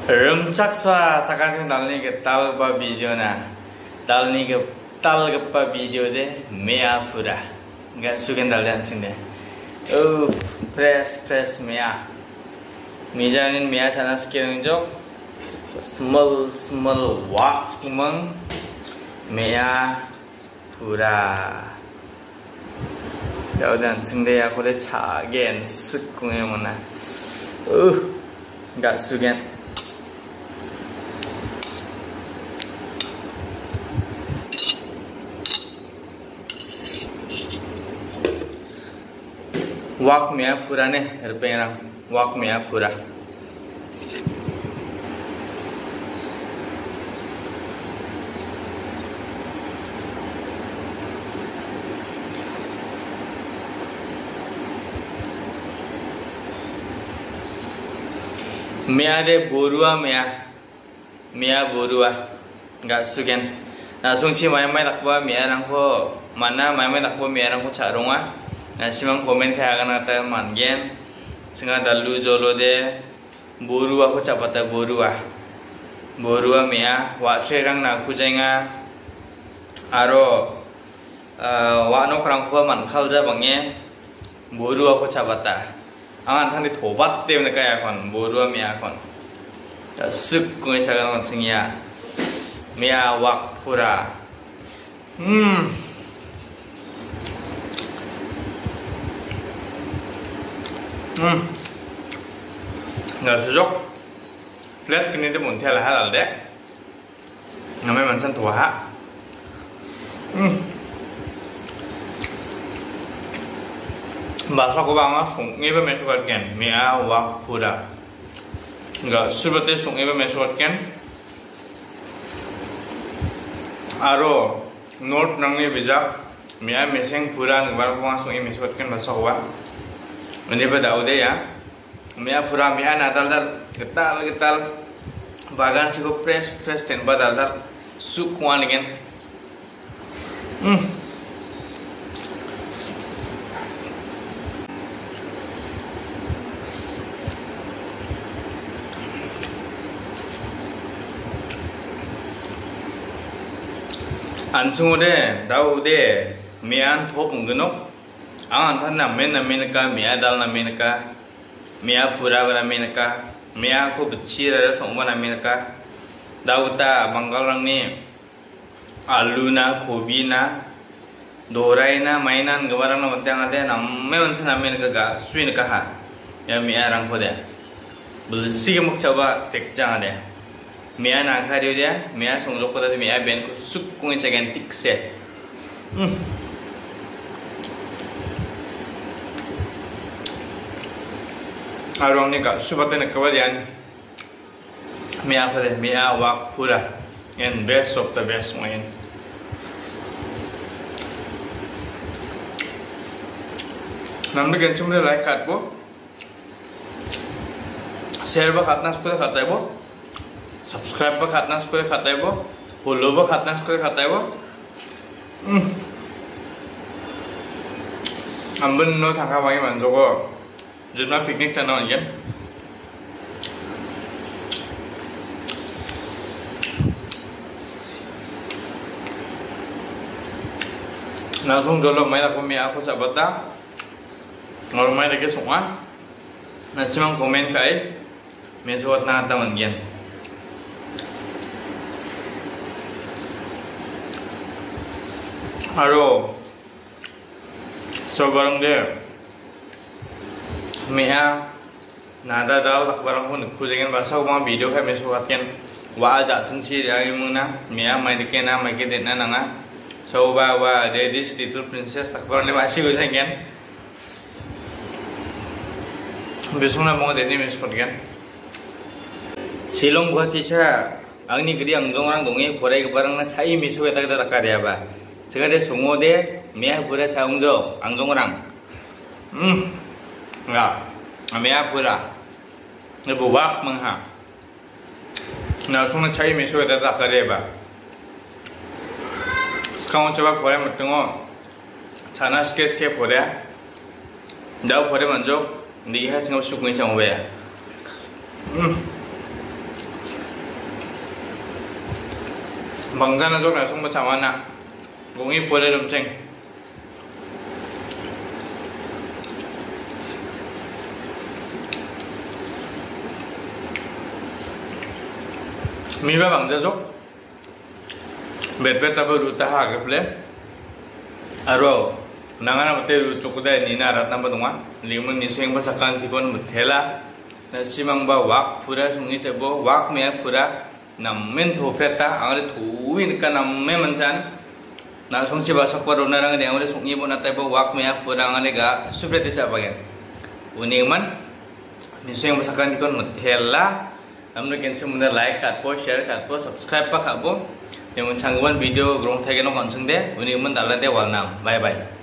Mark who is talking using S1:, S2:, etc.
S1: Rumchaksa sakarang dalni ke tal ba video na dalni ke tal gappa video de mea pura nggak sugen daldan sinde fresh mea mijanin mea chana skilling jok small wak mang mea pura daldan sinde ya kode chagen sukungnya mana nggak sugen wak mea pura ne herpengrang wak mea pura mea de borua mea borua nggak sugen na sungchi mai takwa mea rangko mana mai takwa mea rangko charonga Simang komen kaya akan kata mangen, sengaja dalu jolo de borua ko capata borua mea watre rang na kujenga aro wano kerang ko man kalja bangye borua ko capata angan thani thobat te ne kaya kon borua mea kon suk ko isagan kon singya mea wak pura nggak cocok lihat kini dia muntah lah hal deh namanya mansan tua bahasa ko bang sung ini bermesukat kan mea wak pura nggak seperti sung ini bermesukat kan aro note nangnya bijak mea meseng pura nggak ko sung ini bermesukat kan bahasa ko ini pada udah ya, mea pura mea nadal getal bagan cukup fresh tempat dal sukuan dengan ansung udah tahu deh mean top mungkinok angan tan namen ka mea dal namen ka mea pura namen ka mea ko bechir ada songma namen ka dauta bangal rang ni alu na kobi na dorai na mainan gawarang na mantang ade namme wansa namen ka ga suin ka ha ya mea rang ko de bulsi ke mukchaba tekjang ade mea na khari de mea songjok ko de mea ben ko suk kung chagen tikse Arong ni kat subatnya nak kawalian mea pada mea wak pura and best of the best main namde kan cuma like kat bo share ba khatna skule khatai bo subscribe ba khatna skule khatai bo follow ba khatna skule khatai bo ambun no thangka bangi manjogo Jumlah piknik channel aja. Langsung jolo mai aku mea aku sabata. Ngor mai lagi semua. Nasi mang komen kai. Mesuat na taman gian. Haro. Sobarang deh. Mea nada dal tak barang pun kujengan bahasa uma video kai mesuatkan waja tungsi dari muna mea mai dikena mai kedena nanga soba wa dedis little princess tak barang le masih kujengan besuna mau deni mesuatkan silong buat kisah angni gede angjong orang dongi korai barang na cai mesuat tak ada karya ba sekarang dia sungo de mea pura caungjo angjong orang nggak, mea pura, lebu wak mengha. Nah, semua cai mesu ada tak kereba. Sekarang coba boleh bertengok, sana sikit boleh. Dah boleh manjok, dia sengau suku ni sama boleh. bangzana jok na sung baca mana gongi pole rumceng miba bangza jok bet apa ruta ha ke ple aro nangana mate ru chokuda nina ratna badunga limun niseng basakan tikon muthela na simang ba wak pura sungi sebo wak me pura nammen thopeta angre thuin ka namme manjan na songsi ba sakparo narang de angre sungi bona taibo wak me pura angre ga supreti sa bagen uniman niseng basakan tikon muthela amno kense muna like kat po share kat po subscribe pa khabo yang changwan video grong thage no konsung de uniman dalade walnam bye bye